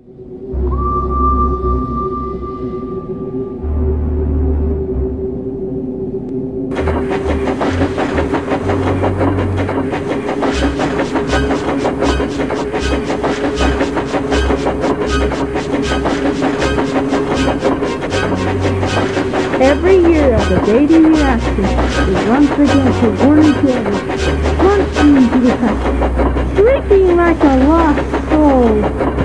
Every year the dating reaction is once again to warn each other, plunging into the past, shrieking like a lost soul.